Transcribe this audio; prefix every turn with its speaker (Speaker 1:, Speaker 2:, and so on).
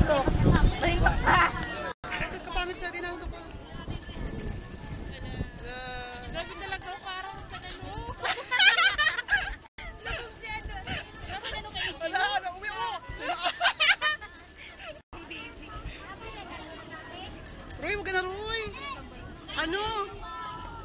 Speaker 1: Balitok. Balitok ka.
Speaker 2: Kapamit sa atin ang ito pa.
Speaker 3: Grabe talaga parang sa gano.
Speaker 2: Wala, nauwi ako. Roy, huwag ka na, Roy. Ano?